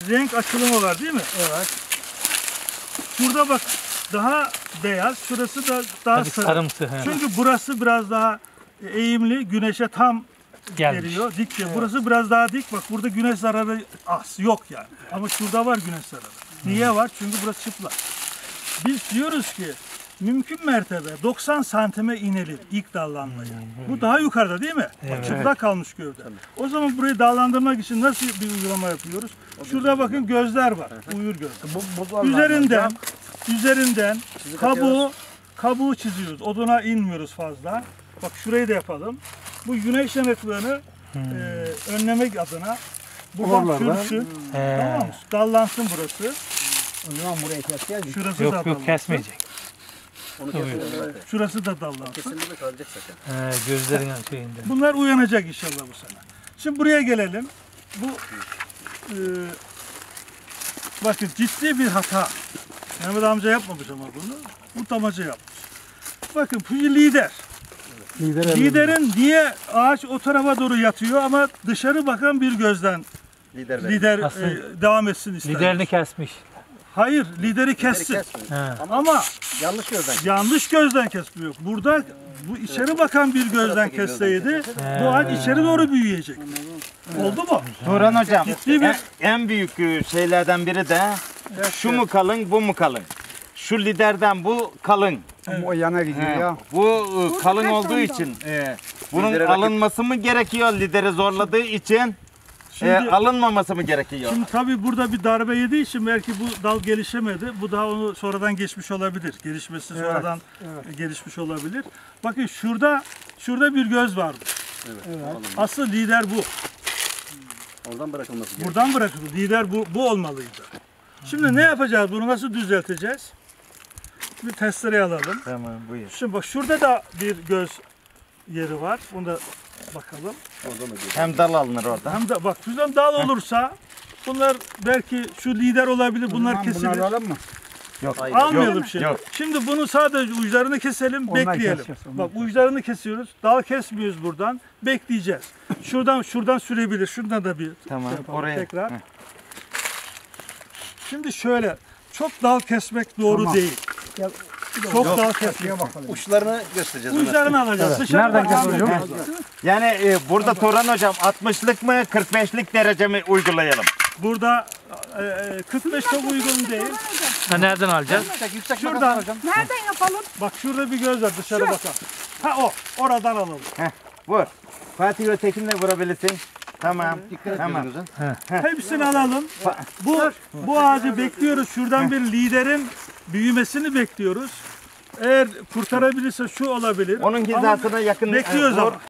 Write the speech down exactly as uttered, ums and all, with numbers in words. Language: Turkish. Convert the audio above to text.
renk açılımı var değil mi? Evet. Şurada bak daha beyaz, şurası da daha Tabii sarı. sarımsı. He. Çünkü burası biraz daha eğimli, güneşe tam Gelmiş. geliyor, dik geliyor. Burası biraz daha dik, bak burada güneş zararı az, yok yani. Ama şurada var güneş zararı. Niye var? Çünkü burası çıplak. Biz diyoruz ki mümkün mertebe doksan santime inelim ilk dallanmaya. Bu daha yukarıda değil mi? Bak, Evet. çıplak kalmış gövde. O zaman burayı dallandırmak için nasıl bir uygulama yapıyoruz? Şurada bakın gözler var, uyur gözler. Bu, bu Üzerinden, üzerinden kabuğu, kabuğu çiziyoruz. Oduna inmiyoruz fazla. Bak şurayı da yapalım. Bu güneş yanıklığını Hmm. e, önlemek adına buradan Oralarda. sürtsün. He. Tamam mı? Dallansın burası. O zaman buraya keseceğiz. Şurası da Yok dallansın. yok kesmeyecek. Onu Tabii. keselim zaten. Şurası da dallansın. Kesildi mi kalacak zaten. He, gözlerin şeyinde. Bunlar uyanacak inşallah bu sene. Şimdi buraya gelelim. Bu e, bakın ciddi bir hata. Mehmet amca yapmamış ama bunu. Bu tamaca yapmış. Bakın bu lider. Lider Liderin niye ağaç o tarafa doğru yatıyor ama dışarı bakan bir gözden Lider ver. lider Aslında e, devam etsin ister. Liderini kesmiş. Hayır, lideri kessin. Kesmiyor. He. Ama Yanlış gözden. yanlış gözden kesmiyor. Burada bu içeri bakan bir gözden taraftaki gözden kesseydi He. bu ağaç içeri doğru büyüyecek. Oldu mu? Turan hocam, Ciddi bir- en, en büyük e, şeylerden biri de şu mu kalın, bu mu kalın? Şu liderden bu kalın. O yana gidiyor He, ya. bu e, kalın olduğu için e, bunun Lidere rakip- alınması mı gerekiyor lideri zorladığı için? Şimdi, e, alınmaması mı gerekiyor? şimdi tabii burada bir darbe yediği için belki bu dal gelişemedi. Bu daha onu sonradan geçmiş olabilir. Gelişmesi sonradan gelişmiş olabilir. Bakın şurada şurada bir göz vardı. Evet. Asıl lider bu. Oradan bırakılması gerekiyor. Buradan bırakıldı. Lider bu, bu olmalıydı. Şimdi ne yapacağız? Bunu nasıl düzelteceğiz? Bir testereyi alalım. Tamam, buyur. Şimdi bak şurada da bir göz yeri var. Bunu da bakalım. Oradan da geliyor. Hem dal alınır orada. Hem de bak şuradan dal olursa bunlar belki şu lider olabilir. Bunlar Bunları kesilir. alalım mı? Yok. Hayır. Almayalım Yok, şimdi. yok. Şimdi bunu sadece uçlarını keselim, Onlar bekleyelim. keseceğiz, onlar Bak uçlarını kesiyoruz. Dal kesmiyoruz buradan. Bekleyeceğiz. Şuradan şuradan sürebilir. Şuradan da bir Tamam, şey yapalım oraya. tekrar. Heh. Şimdi şöyle çok dal kesmek doğru Tamam. değil. Gel. Çok dal Şuraya kesmek. bakalım. Uçlarını göstereceğiz. Ömer. Uçlarını alacağız. Dışarı Nereden bakan kesiyor? bir göz var. Yani e, burada Turan hocam altmışlık mı kırk beşlik derece mi uygulayalım? Burada e, e, kırk beş çok uygun değil. Ha, nereden alacağız? Şuradan. Nereden yapalım? Bak şurada bir göz var dışarı bakan. Ha o. Oradan alalım. Heh, vur. Fatih ötekinle vurabilirsin. Tamam. Tamam. Hepsini alalım. Bu bu ağacı bekliyoruz. Şuradan bir liderin büyümesini bekliyoruz. Eğer kurtarabilirse şu olabilir. Onun Ama hizasına yakın bekliyoruz e, vur. ama.